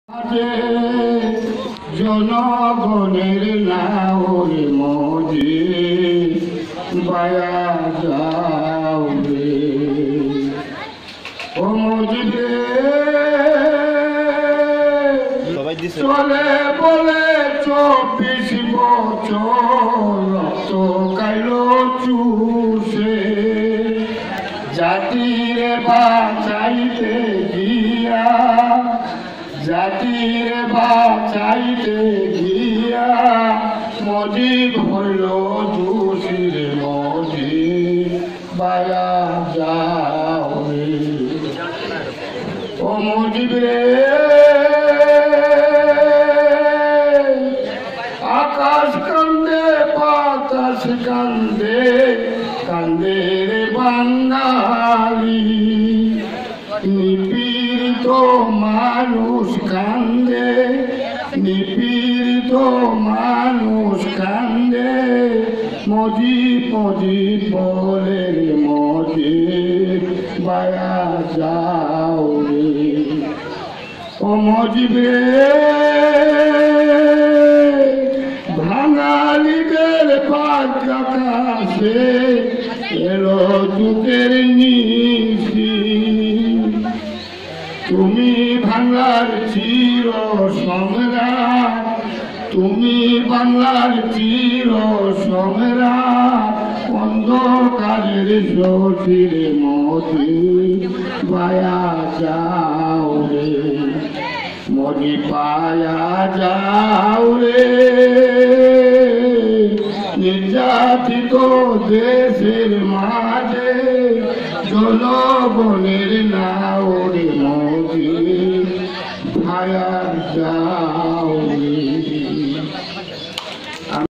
জনগণের নাওরে মজি বায়া যাও রে ও মজি চলে বলে 24 বছর রক্ত কাইলো চুষে জাতিরে বাঁচাইতে গিয়া জাতির বাঁচাইতে গিয়া মজিব হইল দোষীর মজিব বায়া যাও রে ও মজিব রে আকাশ কান্দে বাতাস কান্দে কান্দে রে বাঙালি নিপীড়িত মানুষ কান্দে নিপীড়িত মানুষ কান্দে মজিব মজিব বলে রে মজিব বায়া যাও রে ও মজিব রে বাঙালিদের ভাগ্য কাছে এলো যুগের নিশি তুমি বাংলার চির সংগ্রাম তুমি বাংলার চির সংগ্রাম অন্ধকারের জ্যোতির মতি বায়া যাও রে মজি পায়া যাও রে নির্যাতিত দেশের মাঝে জনগণের নাওরে মজি ভায়া যাও।